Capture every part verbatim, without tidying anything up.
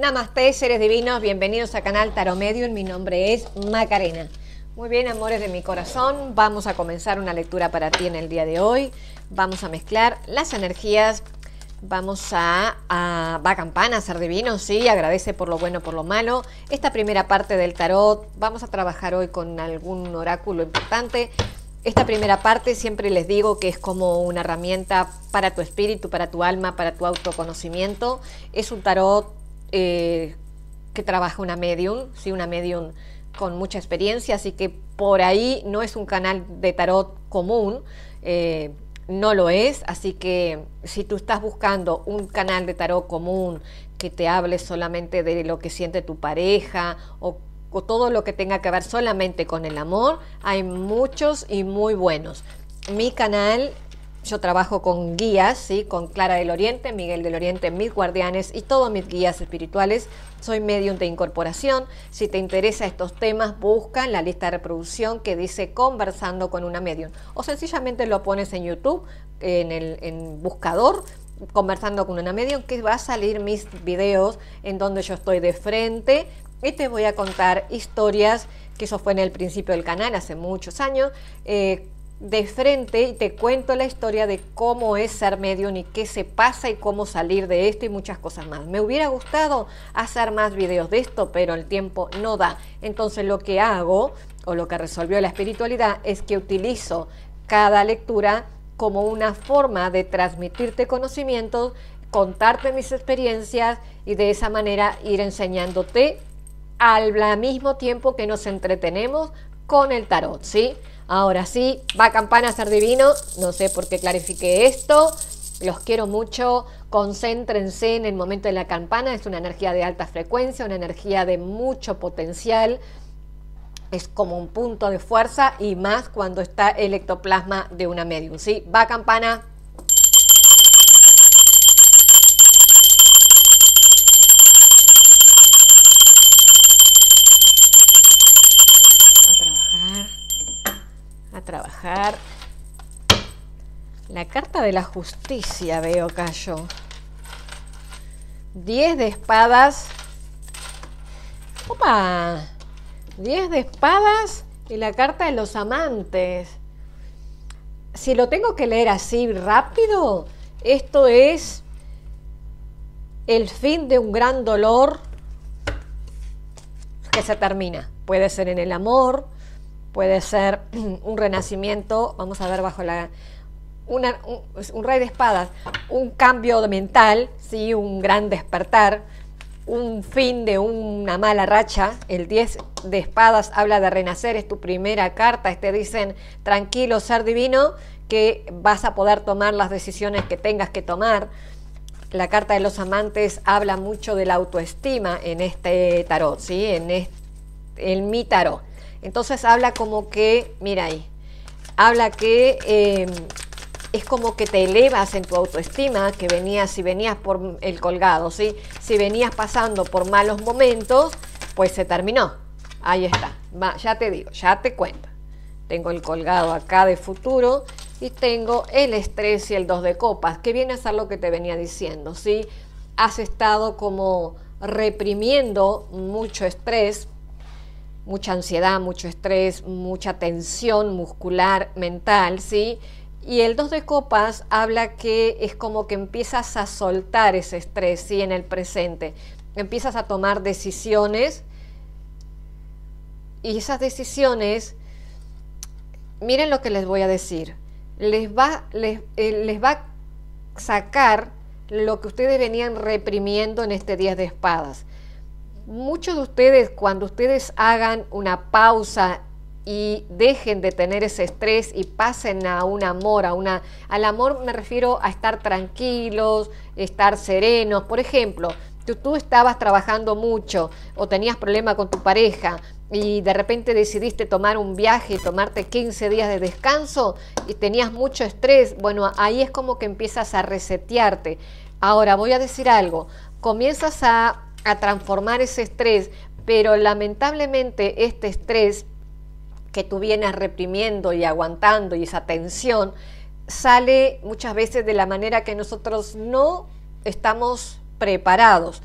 Namaste, seres divinos, bienvenidos a Canal Tarot Medium. Mi nombre es Macarena. Muy bien, amores de mi corazón, vamos a comenzar una lectura para ti en el día de hoy. Vamos a mezclar las energías, vamos a, a va campana, ser divino, sí, agradece por lo bueno, por lo malo. Esta primera parte del tarot, vamos a trabajar hoy con algún oráculo importante. Esta primera parte siempre les digo que es como una herramienta para tu espíritu, para tu alma, para tu autoconocimiento. Es un tarot eh, que trabaja una medium, ¿sí? Una medium con mucha experiencia, así que por ahí no es un canal de tarot común, eh, no lo es, así que si tú estás buscando un canal de tarot común que te hable solamente de lo que siente tu pareja o o todo lo que tenga que ver solamente con el amor, hay muchos y muy buenos. Mi canal, yo trabajo con guías, ¿sí? Con Clara del Oriente, Miguel del Oriente, mis guardianes y todos mis guías espirituales. Soy medium de incorporación. Si te interesa estos temas, busca en la lista de reproducción que dice Conversando con una medium. O sencillamente lo pones en YouTube, en el en buscador, Conversando con una medium, que va a salir mis videos en donde yo estoy de frente y te voy a contar historias, que eso fue en el principio del canal, hace muchos años, eh, de frente, y te cuento la historia de cómo es ser medium y qué se pasa y cómo salir de esto y muchas cosas más. Me hubiera gustado hacer más videos de esto, pero el tiempo no da. Entonces lo que hago, o lo que resolvió la espiritualidad, es que utilizo cada lectura como una forma de transmitirte conocimientos, contarte mis experiencias y de esa manera ir enseñándote al mismo tiempo que nos entretenemos con el tarot, ¿sí? Ahora sí, va campana, ser divino. No sé por qué clarifiqué esto. Los quiero mucho. Concéntrense en el momento de la campana. Es una energía de alta frecuencia, una energía de mucho potencial. Es como un punto de fuerza y más cuando está el ectoplasma de una medium, ¿sí? Va campana. A trabajar. La carta de la justicia veo acá yo. diez de espadas. ¡Opa! diez de espadas y la carta de los amantes. Si lo tengo que leer así rápido, esto es el fin de un gran dolor que se termina. Puede ser en el amor, puede ser un renacimiento, vamos a ver bajo la... Una, un, un rey de espadas, un cambio mental, ¿sí? Un gran despertar, un fin de una mala racha. El diez de espadas habla de renacer, es tu primera carta. Te dicen, tranquilo, ser divino, que vas a poder tomar las decisiones que tengas que tomar. La carta de los amantes habla mucho de la autoestima en este tarot, ¿sí? En, este, en mi tarot. Entonces habla como que, mira ahí, habla que eh, es como que te elevas en tu autoestima, que venías, si venías por el colgado, ¿sí? Si venías pasando por malos momentos, pues se terminó. Ahí está, va, ya te digo, ya te cuento. Tengo el colgado acá de futuro y tengo el estrés y el dos de copas, que viene a ser lo que te venía diciendo, ¿sí? Has estado como reprimiendo mucho estrés, mucha ansiedad, mucho estrés, mucha tensión muscular, mental, ¿sí? Y el dos de copas habla que es como que empiezas a soltar ese estrés, ¿sí? En el presente. Empiezas a tomar decisiones y esas decisiones, miren lo que les voy a decir, les va, les, eh, les va a sacar lo que ustedes venían reprimiendo en este diez de espadas. Muchos de ustedes, cuando ustedes hagan una pausa y dejen de tener ese estrés y pasen a un amor, a una, al amor me refiero a estar tranquilos, estar serenos. Por ejemplo, tú, tú estabas trabajando mucho o tenías problema con tu pareja y de repente decidiste tomar un viaje y tomarte quince días de descanso y tenías mucho estrés. Bueno, ahí es como que empiezas a resetearte. Ahora voy a decir algo, comienzas a a transformar ese estrés, pero lamentablemente este estrés que tú vienes reprimiendo y aguantando y esa tensión sale muchas veces de la manera que nosotros no estamos preparados.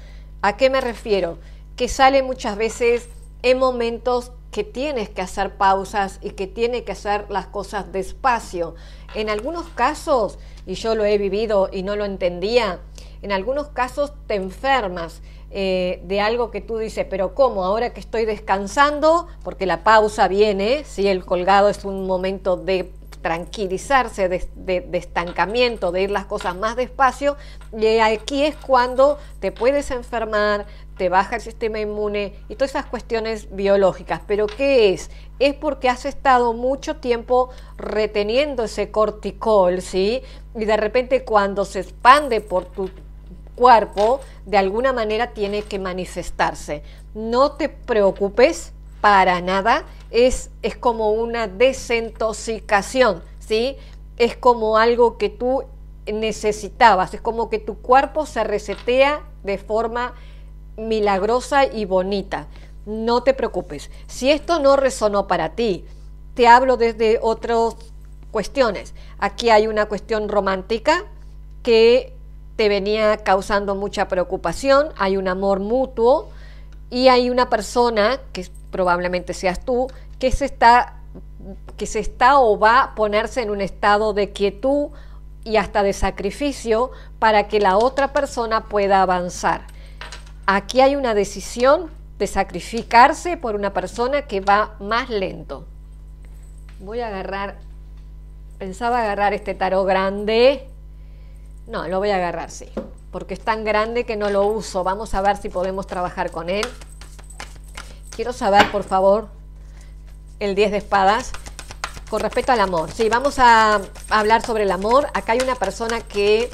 ¿A qué me refiero? Que sale muchas veces en momentos que tienes que hacer pausas y que tienes que hacer las cosas despacio. En algunos casos, y yo lo he vivido y no lo entendía, en algunos casos te enfermas eh, de algo que tú dices, pero ¿cómo? Ahora que estoy descansando, porque la pausa viene, ¿sí? El colgado es un momento de tranquilizarse, de, de, de estancamiento, de ir las cosas más despacio, y aquí es cuando te puedes enfermar, te baja el sistema inmune y todas esas cuestiones biológicas. ¿Pero qué es? Es porque has estado mucho tiempo reteniendo ese corticol, ¿sí? Y de repente cuando se expande por tu cuerpo, de alguna manera tiene que manifestarse. No te preocupes para nada, es, es como una desintoxicación, ¿sí? Es como algo que tú necesitabas, es como que tu cuerpo se resetea de forma milagrosa y bonita. No te preocupes. Si esto no resonó para ti, te hablo desde otras cuestiones. Aquí hay una cuestión romántica que te venía causando mucha preocupación, hay un amor mutuo y hay una persona, que probablemente seas tú, que se está, que se está o va a ponerse en un estado de quietud y hasta de sacrificio para que la otra persona pueda avanzar. Aquí hay una decisión de sacrificarse por una persona que va más lento. Voy a agarrar, pensaba agarrar este tarot grande. No, lo voy a agarrar, sí, porque es tan grande que no lo uso. Vamos a ver si podemos trabajar con él. Quiero saber, por favor, el diez de espadas con respecto al amor. Sí, vamos a hablar sobre el amor. Acá hay una persona que,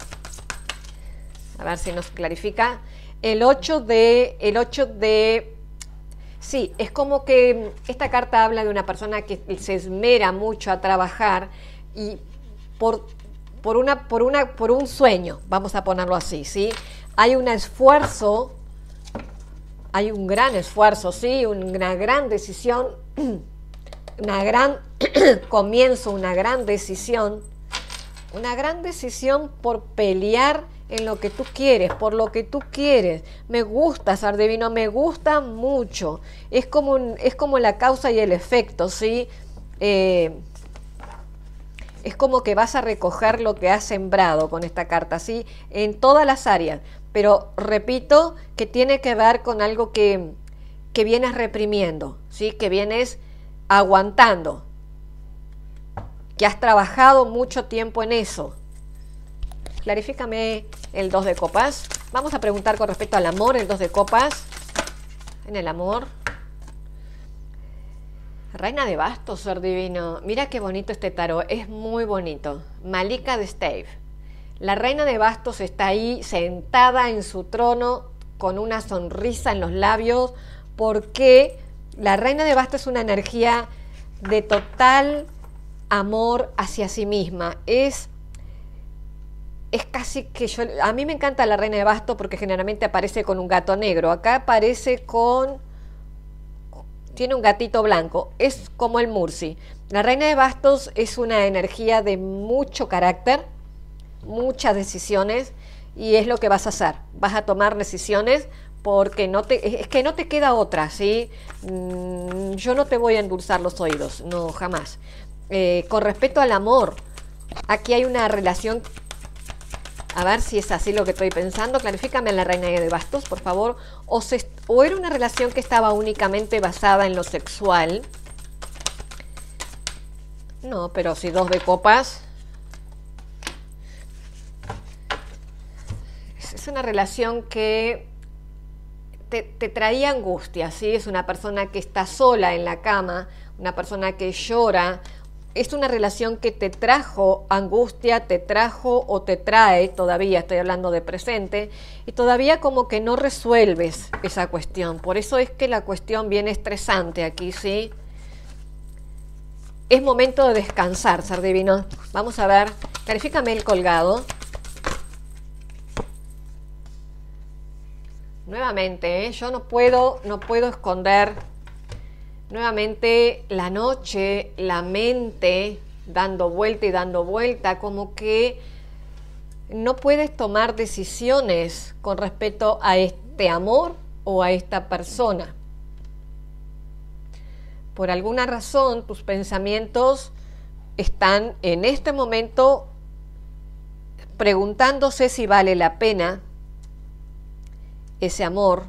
a ver si nos clarifica. El ocho de, el ocho de, sí, es como que esta carta habla de una persona que se esmera mucho a trabajar y por, por, una, por, una, por un sueño, vamos a ponerlo así, ¿sí? Hay un esfuerzo, hay un gran esfuerzo, ¿sí? Una gran decisión, una gran comienzo, una gran decisión, una gran decisión por pelear en lo que tú quieres, por lo que tú quieres. Me gusta, Ser Divino, me gusta mucho. Es como, un, es como la causa y el efecto, ¿sí? Eh, es como que vas a recoger lo que has sembrado con esta carta, ¿sí? En todas las áreas. Pero repito que tiene que ver con algo que, que vienes reprimiendo, ¿sí? Que vienes aguantando, que has trabajado mucho tiempo en eso. Clarifícame el dos de copas. Vamos a preguntar con respecto al amor, el dos de copas. En el amor. Reina de bastos, Ser Divino. Mira qué bonito este tarot, es muy bonito. Malika de Stave. La reina de bastos está ahí sentada en su trono con una sonrisa en los labios, porque la reina de bastos es una energía de total amor hacia sí misma. Es Es casi que yo... A mí me encanta la reina de bastos porque generalmente aparece con un gato negro. Acá aparece con... Tiene un gatito blanco. Es como el Murci. La reina de bastos es una energía de mucho carácter, muchas decisiones, y es lo que vas a hacer. Vas a tomar decisiones porque no te, es que no te queda otra, ¿sí? Mm, yo no te voy a endulzar los oídos, no, jamás. Eh, con respecto al amor, aquí hay una relación... A ver si es así lo que estoy pensando. Clarifícame a la reina de bastos, por favor. O, se, o era una relación que estaba únicamente basada en lo sexual. No, pero si dos de copas. Es una relación que te, te traía angustia, ¿sí? Es una persona que está sola en la cama, una persona que llora. Es una relación que te trajo angustia, te trajo o te trae, todavía estoy hablando de presente, y todavía como que no resuelves esa cuestión. Por eso es que la cuestión viene estresante aquí, ¿sí? Es momento de descansar, Ser Divino. Vamos a ver, clarifícame el colgado. Nuevamente, ¿eh? Yo no puedo, no puedo esconder... Nuevamente la noche, la mente dando vuelta y dando vuelta, como que no puedes tomar decisiones con respecto a, este amor o a esta persona. Por alguna razón, tus pensamientos están en este momento preguntándose si vale la pena ese amor.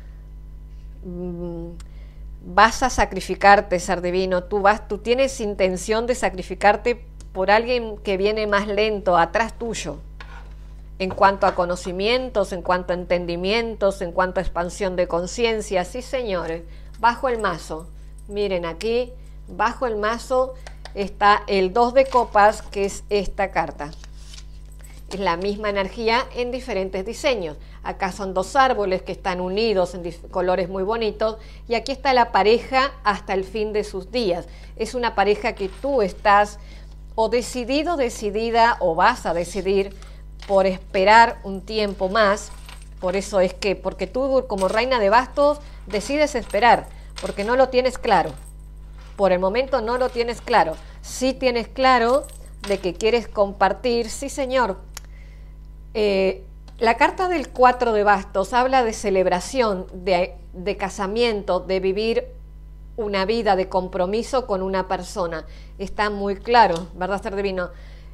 Vas a sacrificarte, ser divino. Tú vas, tú tienes intención de sacrificarte por alguien que viene más lento atrás tuyo, en cuanto a conocimientos, en cuanto a entendimientos, en cuanto a expansión de conciencia. Sí, señores, bajo el mazo. Miren aquí, bajo el mazo está el dos de copas, que es esta carta. Es la misma energía en diferentes diseños. Acá son dos árboles que están unidos en colores muy bonitos, y aquí está la pareja hasta el fin de sus días. Es una pareja que tú estás o decidido, decidida, o vas a decidir por esperar un tiempo más. Por eso es que, porque tú como reina de bastos decides esperar, porque no lo tienes claro. Por el momento no lo tienes claro. Sí tienes claro de que quieres compartir. Sí, señor. Eh, la carta del cuatro de bastos habla de celebración, de, de casamiento, de vivir una vida de compromiso con una persona. Está muy claro, ¿verdad, ser divino?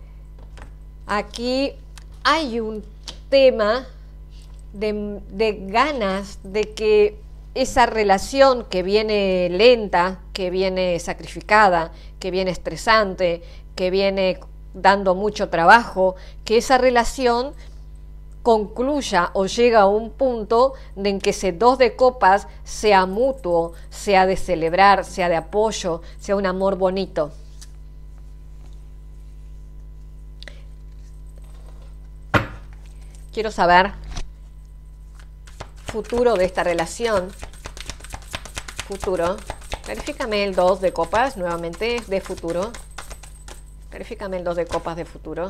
Aquí hay un tema de, de ganas de que esa relación que viene lenta, que viene sacrificada, que viene estresante, que viene dando mucho trabajo, que esa relación concluya o llega a un punto en que ese dos de copas sea mutuo, sea de celebrar, sea de apoyo, sea un amor bonito. Quiero saber futuro de esta relación. Futuro. Verifícame el dos de copas nuevamente de futuro. Verifícame el dos de copas de futuro.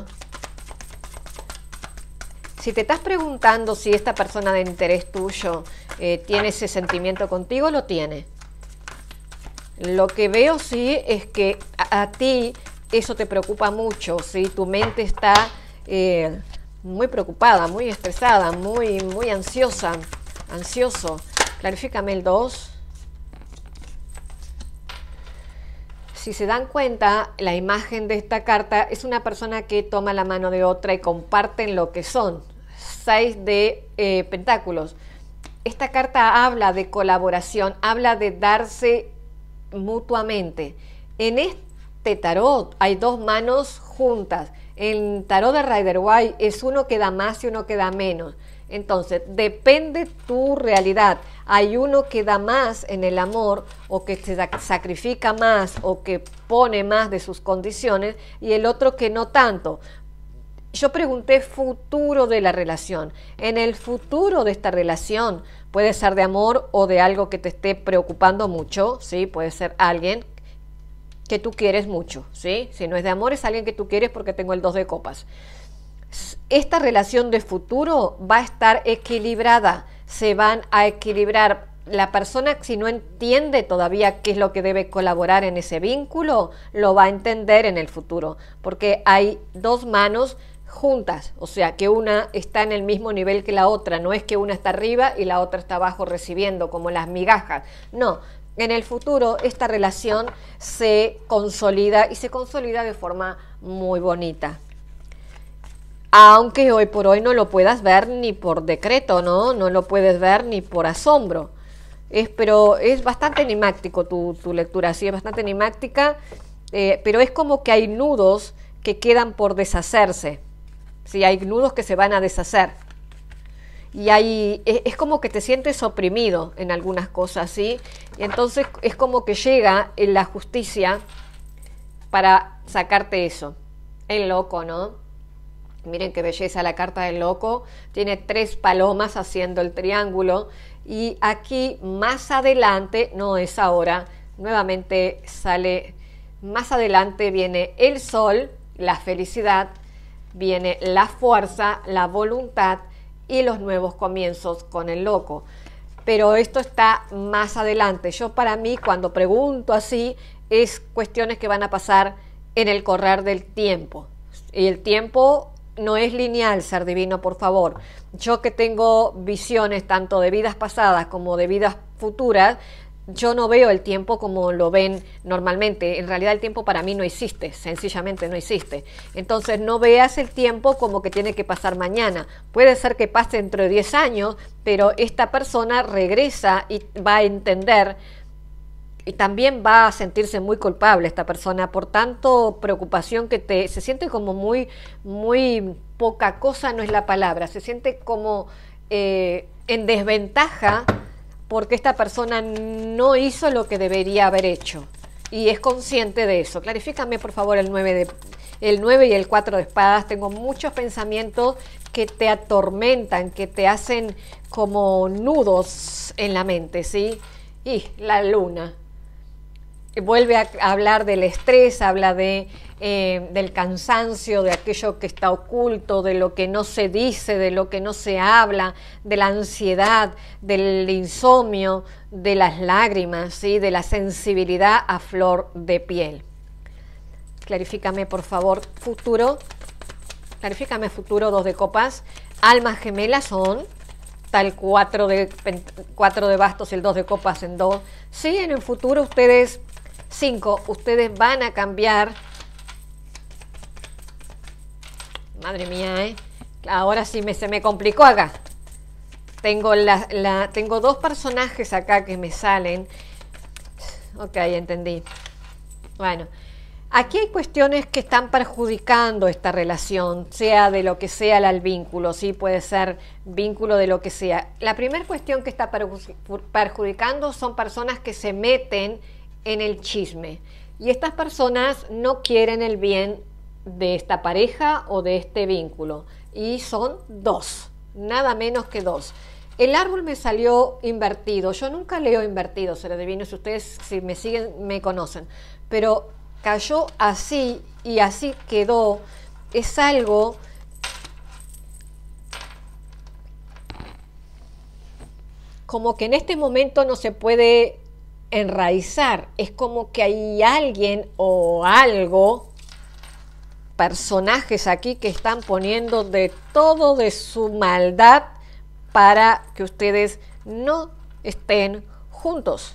Si te estás preguntando si esta persona de interés tuyo eh, tiene ese sentimiento contigo, lo tiene. Lo que veo sí es que a, a ti eso te preocupa mucho, ¿sí? Tu mente está eh, muy preocupada, muy estresada, muy, muy ansiosa, ansioso. Clarifícame el dos. Si se dan cuenta, la imagen de esta carta es una persona que toma la mano de otra y comparten lo que son. Seis de eh, pentáculos. Esta carta habla de colaboración, habla de darse mutuamente. En este tarot hay dos manos juntas. En tarot de Rider-Waite es uno que da más y uno que da menos. Entonces, depende tu realidad. Hay uno que da más en el amor, o que se sacrifica más, o que pone más de sus condiciones, y el otro que no tanto. Yo pregunté futuro de la relación. En el futuro de esta relación, puede ser de amor o de algo que te esté preocupando mucho, ¿sí? Puede ser alguien que tú quieres mucho, ¿sí? Si no es de amor, es alguien que tú quieres, porque tengo el dos de copas. Esta relación de futuro va a estar equilibrada, se van a equilibrar. La persona, si no entiende todavía qué es lo que debe colaborar en ese vínculo, lo va a entender en el futuro, porque hay dos manos juntas, o sea que una está en el mismo nivel que la otra. No es que una está arriba y la otra está abajo recibiendo como las migajas, no. En el futuro esta relación se consolida, y se consolida de forma muy bonita. Aunque hoy por hoy no lo puedas ver ni por decreto, ¿no? No lo puedes ver ni por asombro. Es, pero es bastante enigmático tu, tu lectura, sí, es bastante enigmática, eh, pero es como que hay nudos que quedan por deshacerse. Sí, hay nudos que se van a deshacer. Y hay, es, es como que te sientes oprimido en algunas cosas, ¿sí? Y entonces es como que llega en la justicia para sacarte eso. El loco, ¿no? Miren qué belleza la carta del loco. Tiene tres palomas haciendo el triángulo. Y aquí más adelante, no es ahora, nuevamente sale, más adelante viene el sol, la felicidad, viene la fuerza, la voluntad y los nuevos comienzos con el loco. Pero esto está más adelante. Yo, para mí, cuando pregunto así, es cuestiones que van a pasar en el correr del tiempo. Y el tiempo no es lineal, ser divino, por favor. Yo que tengo visiones tanto de vidas pasadas como de vidas futuras, yo no veo el tiempo como lo ven normalmente. En realidad el tiempo para mí no existe, sencillamente no existe. Entonces no veas el tiempo como que tiene que pasar mañana. Puede ser que pase dentro de diez años, pero esta persona regresa y va a entender, y también va a sentirse muy culpable esta persona por tanto preocupación que te, se siente como muy, muy poca cosa, no es la palabra, se siente como eh, en desventaja, porque esta persona no hizo lo que debería haber hecho y es consciente de eso. Clarifícame por favor el nueve, de, el nueve y el cuatro de espadas. Tengo muchos pensamientos que te atormentan, que te hacen como nudos en la mente, ¿sí? Y la luna vuelve a hablar del estrés, habla de, eh, del cansancio, de aquello que está oculto, de lo que no se dice, de lo que no se habla, de la ansiedad, del insomnio, de las lágrimas, ¿sí? De la sensibilidad a flor de piel. Clarifícame por favor, futuro. Clarifícame futuro, dos de copas. Almas gemelas son tal cuatro de, cuatro de bastos y el dos de copas en dos. Sí, en el futuro ustedes... Cinco, ustedes van a cambiar. Madre mía, ¿eh? Ahora sí me, se me complicó acá. Tengo, la, la, tengo dos personajes acá que me salen. Ok, entendí. Bueno, aquí hay cuestiones que están perjudicando esta relación, sea de lo que sea el vínculo, sí, puede ser vínculo de lo que sea. La primera cuestión que está perjudicando son personas que se meten en el chisme, y estas personas no quieren el bien de esta pareja o de este vínculo, y son dos, nada menos que dos. El árbol me salió invertido. Yo nunca leo invertido, seres divinos, ustedes si me siguen me conocen, pero cayó así y así quedó. Es algo como que en este momento no se puede enraizar, es como que hay alguien o algo, personajes aquí que están poniendo de todo de su maldad para que ustedes no estén juntos.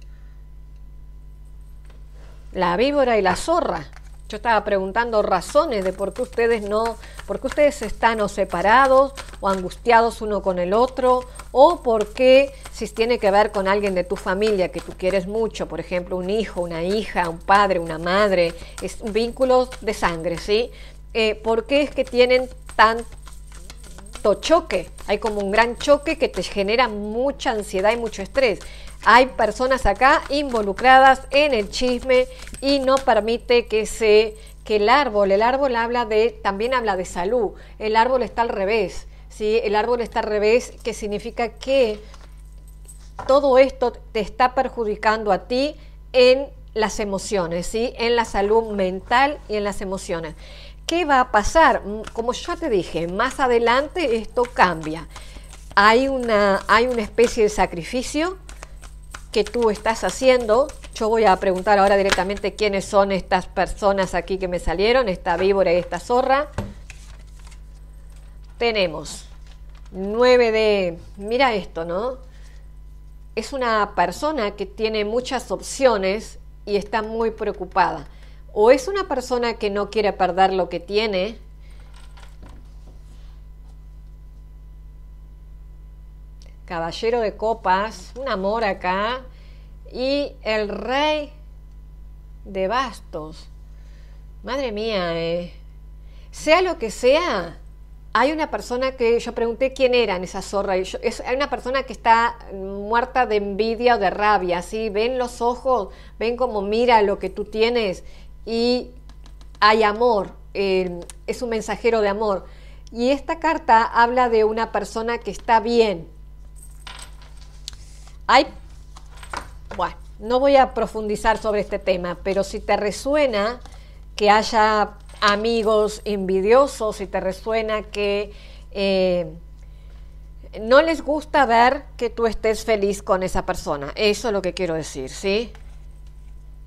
La víbora y la zorra. Yo estaba preguntando razones de por qué ustedes no, por qué ustedes están o separados o angustiados uno con el otro, o por qué, si tiene que ver con alguien de tu familia que tú quieres mucho, por ejemplo, un hijo, una hija, un padre, una madre, es vínculos de sangre, ¿sí? Eh, ¿Por qué es que tienen tanto choque? Hay como un gran choque que te genera mucha ansiedad y mucho estrés. Hay personas acá involucradas en el chisme y no permite que se que el árbol, el árbol habla de, también habla de salud. El árbol está al revés, ¿sí? El árbol está al revés, que significa que todo esto te está perjudicando a ti en las emociones, ¿sí? En la salud mental y en las emociones. ¿Qué va a pasar? Como ya te dije, más adelante esto cambia. Hay una, hay una especie de sacrificio que tú estás haciendo. Yo voy a preguntar ahora directamente quiénes son estas personas aquí que me salieron, esta víbora y esta zorra. Tenemos nueve de... Mira esto, ¿no? Es una persona que tiene muchas opciones y está muy preocupada. O es una persona que no quiere perder lo que tiene. Caballero de copas, un amor acá, y el rey de bastos. Madre mía, eh. Sea lo que sea, hay una persona que yo pregunté quién eran esa zorra, y yo, es, hay una persona que está muerta de envidia o de rabia, ¿sí? Ven los ojos, ven como mira lo que tú tienes, y hay amor, eh, es un mensajero de amor. Y esta carta habla de una persona que está bien. Hay, bueno, no voy a profundizar sobre este tema, pero si te resuena que haya amigos envidiosos, si te resuena que eh, no les gusta ver que tú estés feliz con esa persona, eso es lo que quiero decir, ¿sí?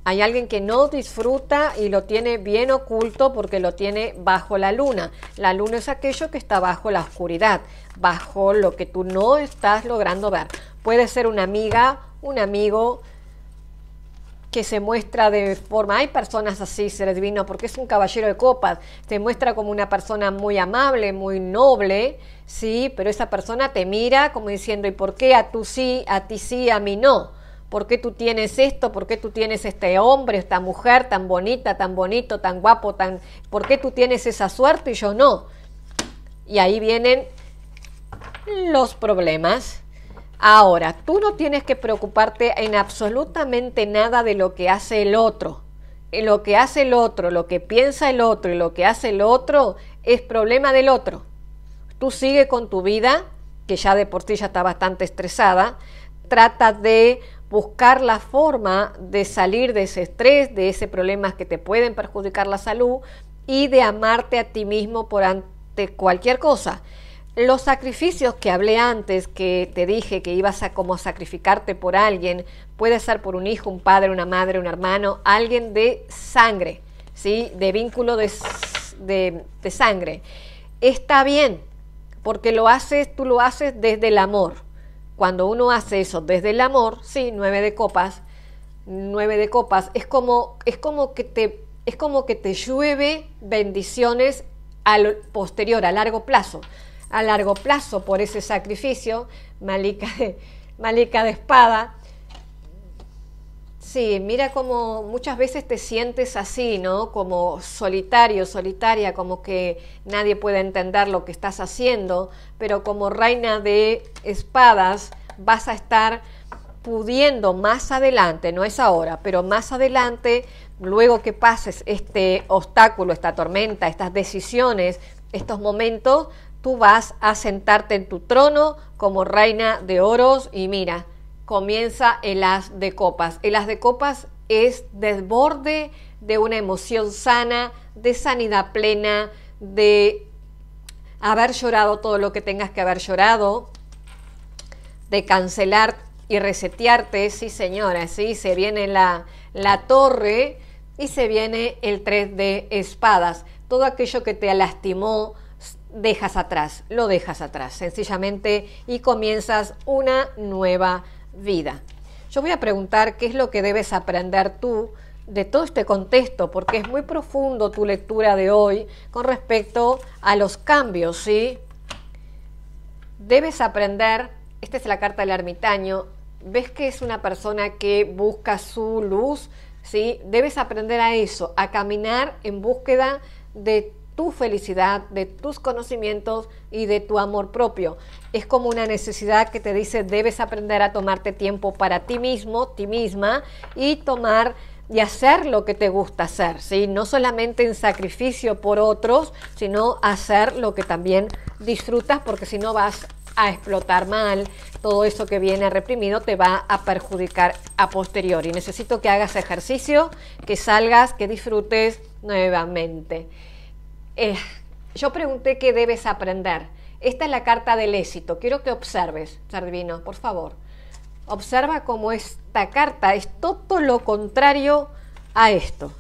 Hay alguien que no disfruta y lo tiene bien oculto porque lo tiene bajo la luna. La luna es aquello que está bajo la oscuridad, bajo lo que tú no estás logrando ver. Puede ser una amiga, un amigo que se muestra de forma, hay personas así, seres divinos, porque es un caballero de copas, te muestra como una persona muy amable, muy noble, sí, pero esa persona te mira como diciendo, ¿y por qué a tú sí, a ti sí, a mí no? ¿Por qué tú tienes esto? ¿Por qué tú tienes este hombre, esta mujer tan bonita, tan bonito, tan guapo, tan... ¿Por qué tú tienes esa suerte y yo no? Y ahí vienen los problemas. Ahora, tú no tienes que preocuparte en absolutamente nada de lo que hace el otro. Lo que hace el otro, lo que piensa el otro y lo que hace el otro es problema del otro. Tú sigue con tu vida, que ya de por sí ya está bastante estresada. Trata de buscar la forma de salir de ese estrés, de ese problema que te pueden perjudicar la salud y de amarte a ti mismo por ante cualquier cosa. Los sacrificios que hablé antes, que te dije que ibas a como sacrificarte por alguien, puede ser por un hijo, un padre, una madre, un hermano, alguien de sangre, ¿sí? De vínculo de, de, de sangre. Está bien, porque lo haces, tú lo haces desde el amor. Cuando uno hace eso desde el amor, sí, nueve de copas, nueve de copas, es como, es como que te, es como que te llueve bendiciones al posterior, a largo plazo. A largo plazo, por ese sacrificio, Malika de, Malika de espada. Sí, mira como muchas veces te sientes así, ¿no? Como solitario, solitaria, como que nadie puede entender lo que estás haciendo, pero como reina de espadas vas a estar pudiendo más adelante, no es ahora, pero más adelante, luego que pases este obstáculo, esta tormenta, estas decisiones, estos momentos, tú vas a sentarte en tu trono como reina de oros y mira, comienza el as de copas. El as de copas es desborde de una emoción sana, de sanidad plena, de haber llorado todo lo que tengas que haber llorado, de cancelar y resetearte. Sí, señora, sí, se viene la, la torre y se viene el tres de espadas. Todo aquello que te lastimó, dejas atrás, lo dejas atrás, sencillamente, y comienzas una nueva vida. Yo voy a preguntar qué es lo que debes aprender tú de todo este contexto, porque es muy profundo tu lectura de hoy con respecto a los cambios, ¿sí? Debes aprender, esta es la carta del ermitaño, ves que es una persona que busca su luz, ¿sí? Debes aprender a eso, a caminar en búsqueda de tu felicidad, de tus conocimientos y de tu amor propio. Es como una necesidad que te dice, debes aprender a tomarte tiempo para ti mismo, ti misma, y tomar y hacer lo que te gusta hacer, ¿sí? No solamente en sacrificio por otros, sino hacer lo que también disfrutas, porque si no vas a explotar mal, todo eso que viene reprimido te va a perjudicar a posteriori. Necesito que hagas ejercicio, que salgas, que disfrutes nuevamente. Eh, yo pregunté qué debes aprender. Esta es la carta del éxito. Quiero que observes, ser divino, por favor. Observa cómo esta carta es todo lo contrario a esto.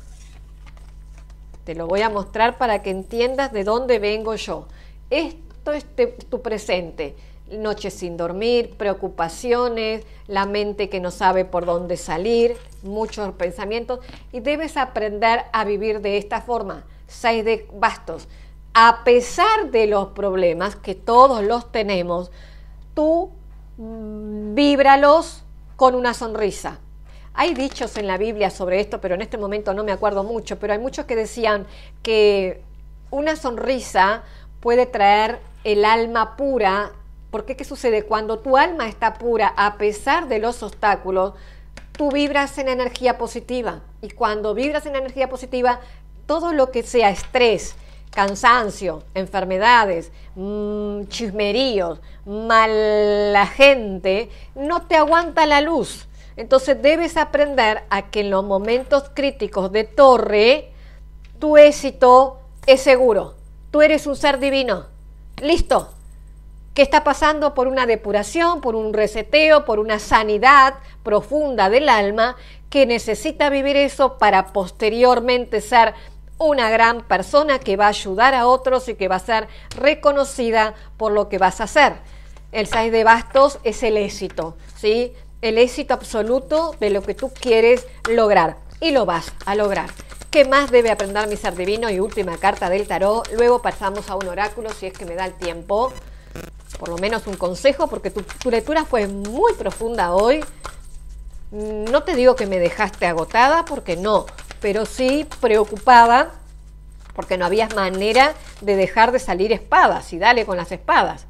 Te lo voy a mostrar para que entiendas de dónde vengo yo. Esto es te, tu presente. Noches sin dormir, preocupaciones, la mente que no sabe por dónde salir, muchos pensamientos. Y debes aprender a vivir de esta forma. Seis de bastos. A pesar de los problemas, que todos los tenemos, tú mmm, víbralos con una sonrisa. Hay dichos en la Biblia sobre esto, pero en este momento no me acuerdo mucho, pero hay muchos que decían que una sonrisa puede traer el alma pura, porque ¿qué sucede? Cuando tu alma está pura, a pesar de los obstáculos, tú vibras en energía positiva, y cuando vibras en energía positiva, todo lo que sea estrés, cansancio, enfermedades, mmm, chismeríos, mala gente, no te aguanta la luz. Entonces debes aprender a que en los momentos críticos de torre, tu éxito es seguro. Tú eres un ser divino. Listo. Que está pasando por una depuración, por un reseteo, por una sanidad profunda del alma, que necesita vivir eso para posteriormente ser una gran persona que va a ayudar a otros y que va a ser reconocida por lo que vas a hacer. El seis de bastos es el éxito, ¿sí? El éxito absoluto de lo que tú quieres lograr y lo vas a lograr. ¿Qué más debe aprender mi ser divino? Y última carta del tarot. Luego pasamos a un oráculo si es que me da el tiempo. Por lo menos un consejo, porque tu, tu lectura fue muy profunda hoy. No te digo que me dejaste agotada, porque no, pero sí preocupada, porque no había manera de dejar de salir espadas. Y dale con las espadas.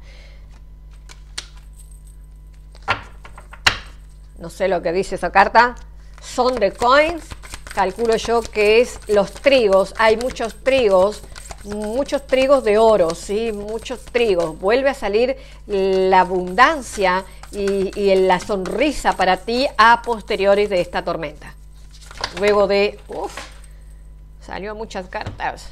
No sé lo que dice esa carta. Son de coins. Calculo yo que es los trigos. Hay muchos trigos, muchos trigos de oro, ¿sí? Muchos trigos. Vuelve a salir la abundancia y, y la sonrisa para ti a posteriori de esta tormenta. Luego de... Uf, salió muchas cartas.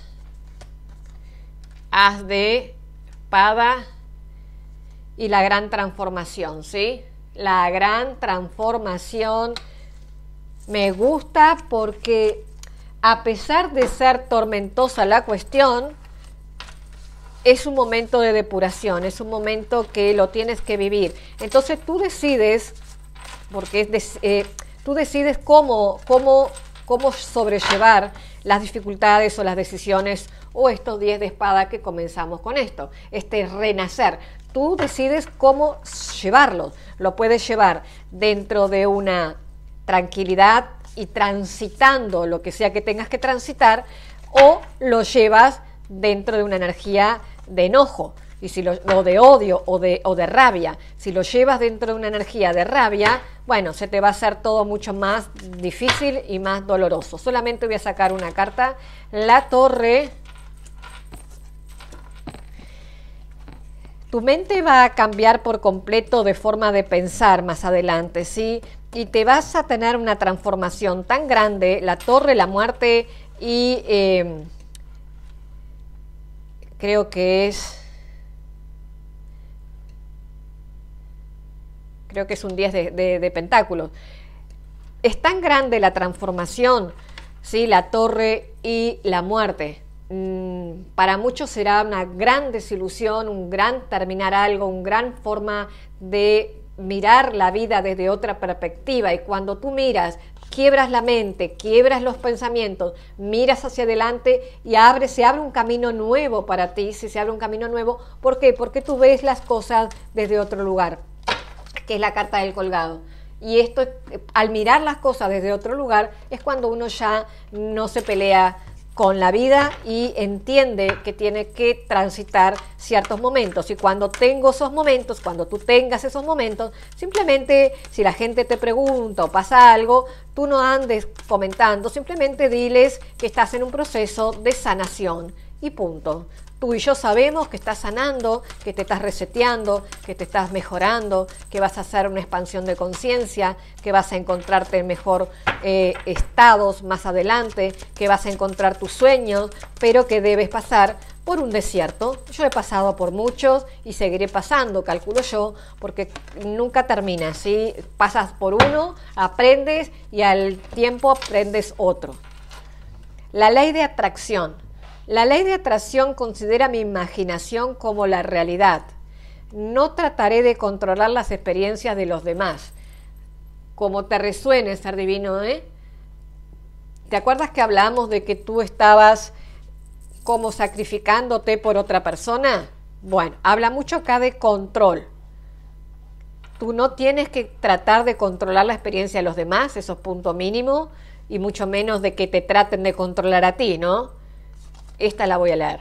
As de espada y la gran transformación, ¿sí? La gran transformación. Me gusta porque a pesar de ser tormentosa la cuestión, es un momento de depuración, es un momento que lo tienes que vivir. Entonces tú decides, porque es de, eh, tú decides cómo, cómo, cómo sobrellevar las dificultades o las decisiones o estos diez de espada que comenzamos con esto, este renacer. Tú decides cómo llevarlo. Lo puedes llevar dentro de una tranquilidad y transitando lo que sea que tengas que transitar, o lo llevas dentro de una energía de enojo, y si lo, o de odio o de, o de rabia. Si lo llevas dentro de una energía de rabia, bueno, se te va a hacer todo mucho más difícil y más doloroso. Solamente voy a sacar una carta, la Torre. Tu mente va a cambiar por completo de forma de pensar más adelante, ¿sí? Y te vas a tener una transformación tan grande, la Torre, la muerte y eh, creo que es, creo que es un diez de, de, de pentáculos. Es tan grande la transformación, ¿sí? La Torre y la muerte. Para muchos será una gran desilusión, un gran terminar algo, una gran forma de mirar la vida desde otra perspectiva. Y cuando tú miras, quiebras la mente, quiebras los pensamientos, miras hacia adelante y abre, se abre un camino nuevo para ti. Si se abre un camino nuevo, ¿por qué? Porque tú ves las cosas desde otro lugar, que es la carta del colgado. Y esto, al mirar las cosas desde otro lugar, es cuando uno ya no se pelea con la vida y entiende que tiene que transitar ciertos momentos. Y cuando tengo esos momentos, cuando tú tengas esos momentos, simplemente si la gente te pregunta o pasa algo, tú no andes comentando, simplemente diles que estás en un proceso de sanación y punto. Tú y yo sabemos que estás sanando, que te estás reseteando, que te estás mejorando, que vas a hacer una expansión de conciencia, que vas a encontrarte en mejor eh, estados más adelante, que vas a encontrar tus sueños, pero que debes pasar por un desierto. Yo he pasado por muchos y seguiré pasando, calculo yo, porque nunca termina, ¿sí? Pasas por uno, aprendes y al tiempo aprendes otro. La ley de atracción. La ley de atracción considera mi imaginación como la realidad. No trataré de controlar las experiencias de los demás. Como te resuene, ser divino, ¿eh? ¿Te acuerdas que hablamos de que tú estabas como sacrificándote por otra persona? Bueno, habla mucho acá de control. Tú no tienes que tratar de controlar la experiencia de los demás, eso es punto mínimo, y mucho menos de que te traten de controlar a ti, ¿no? Esta la voy a leer.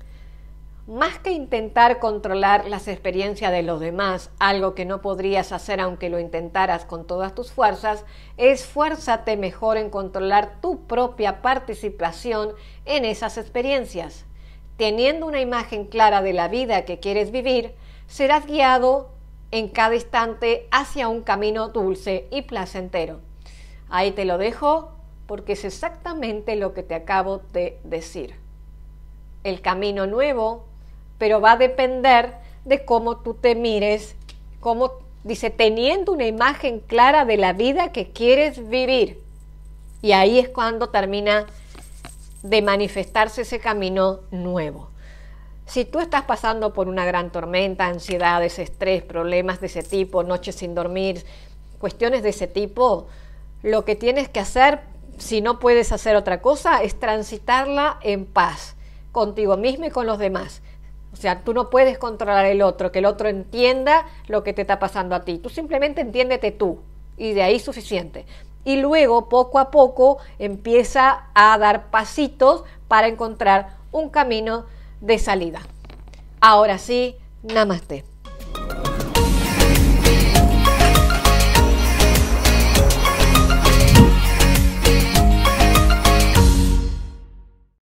Más que intentar controlar las experiencias de los demás, algo que no podrías hacer aunque lo intentaras con todas tus fuerzas, esfuérzate mejor en controlar tu propia participación en esas experiencias. Teniendo una imagen clara de la vida que quieres vivir, serás guiado en cada instante hacia un camino dulce y placentero. Ahí te lo dejo porque es exactamente lo que te acabo de decir. El camino nuevo, pero va a depender de cómo tú te mires, cómo dice, teniendo una imagen clara de la vida que quieres vivir. Y ahí es cuando termina de manifestarse ese camino nuevo. Si tú estás pasando por una gran tormenta, ansiedades, estrés, problemas de ese tipo, noches sin dormir, cuestiones de ese tipo, lo que tienes que hacer, si no puedes hacer otra cosa, es transitarla en paz, contigo mismo y con los demás. O sea, tú no puedes controlar el otro, que el otro entienda lo que te está pasando a ti. Tú simplemente entiéndete tú y de ahí suficiente. Y luego, poco a poco, empieza a dar pasitos para encontrar un camino de salida. Ahora sí, namaste.